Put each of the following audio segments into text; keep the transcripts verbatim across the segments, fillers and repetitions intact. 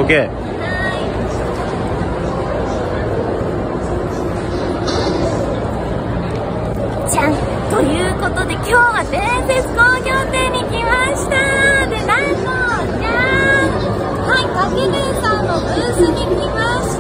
オッケー。 じゃんということで、今日は伝説工業店に来ました。で、なんとじゃーん、はい、たけねえさんのブースに来ました。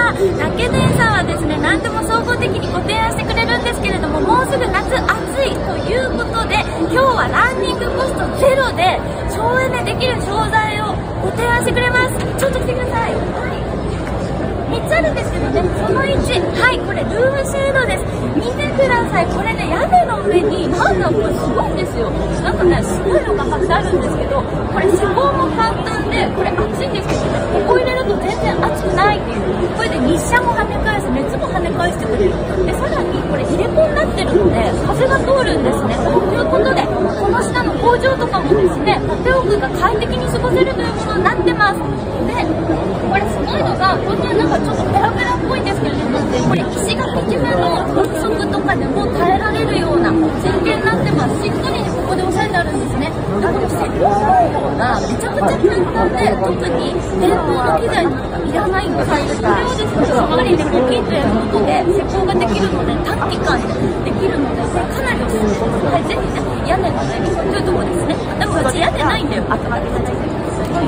たけねえさんはですね、何でも総合的にご提案してくれるんですけれども、もうすぐ夏暑いということで、今日はランニングコストゼロで省エネできる商材をご提案してくれます。ちょっと来てください。はい、みっつあるんですけどね、そのいち、はい、これルームシェードです。見てください。これね、屋根の上になんだこれすごいんですよ。なんかね、すごいのが貼ってあるんですけど、これ施工も簡単で、これ暑いんですけどね、ここ入れると全然暑くないっていう。これで日射も跳ね返す、熱も跳ね返してくれる。で、さらにこれ入れ子になってるので風が通るんですね。ということで、この下の工場とかもですね、縦奥が快適に過ごせるというものになってます。で、これすごいのが、こんななんかちょっとペラペラっぽいんですけれども、これ石垣島の風速とかでも耐えられるような設計になってます。しっかりね、ここで押さえてあるんですね。で、この施工内容がめちゃくちゃ簡単で、特に電動の機材とかいらないんです。これをですね、しっかりね、ポキッとやることで施工ができるので、短期間でできるので、これかなりおすすめです。はい、ぜひね、屋根の上にというところですね。でもうち屋根ないんだよ。あと開けただけで。はい、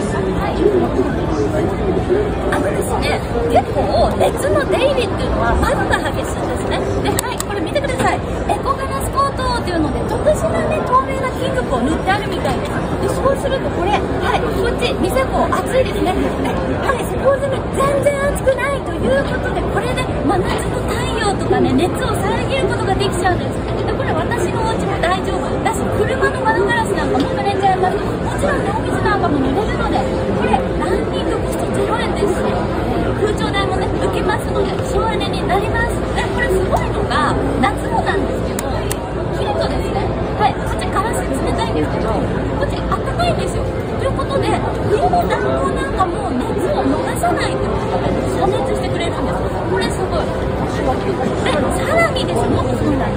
あのですね、結構熱の出入りっていうのは窓が激しいんですね。で、はい、これ見てください。エコガラスコートっていうので特殊なね、透明な金属を塗ってあるみたいです。で、そうするとこれ、はい、こっち店子暑いですね。で、はい、施工済み全然暑くないということで、これで真夏の太陽とかね、熱を遮ることができちゃうんです。で、これ私のお家も大丈夫だし、車の窓ガラスなんかも濡れちゃいます。もちろんね、お水なんかも濡れるので、これランニングコストゼロえんですし、空調代もね、受けますので省エネになります。で、これすごいのが夏もなんですけど、切るとですね、はい、こっちガラス冷たいんですけど、こっちあったかいんですよ。ということで、冬の暖房なんかも熱を逃さないということで遮熱してくれるんです。これすごい。で、さらにですね、もっとすごいんです。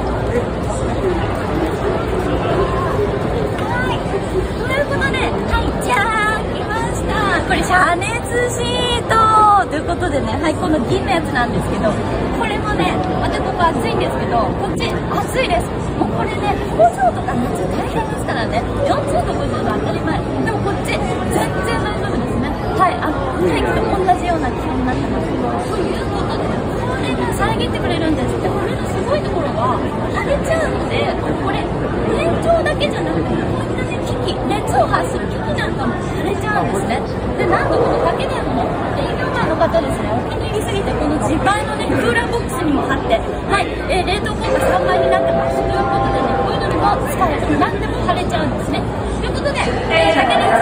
はい、ということで、はい、じゃーん、来ました。これ遮熱シートということでね、はい、この銀のやつなんですけど、これもね、またここ暑いんですけど、こっち暑いです。もうこれね、ごじゅうとか夏大変ですからね、よんじゅうどごじゅうど当たり前。でもこっち全然大丈夫ですね。はい、あの大気と同じような気温になってます。ということで、これが遮ってくれるんですって。これのすごいところが腫れちゃうので、これ天井だけじゃなくて、こういったね、機器、熱を発する機器なんかも腫れちゃうんですね。で、なんとこの竹でもね、営業マンの方ですね、お気に入りすぎて、この自前のね、クーラーボックスにも貼って、はい、えー、冷凍庫がさんばいになってます。ということでね、こういうのにも使える。何でも貼れちゃうんですね。ということで、えー、竹根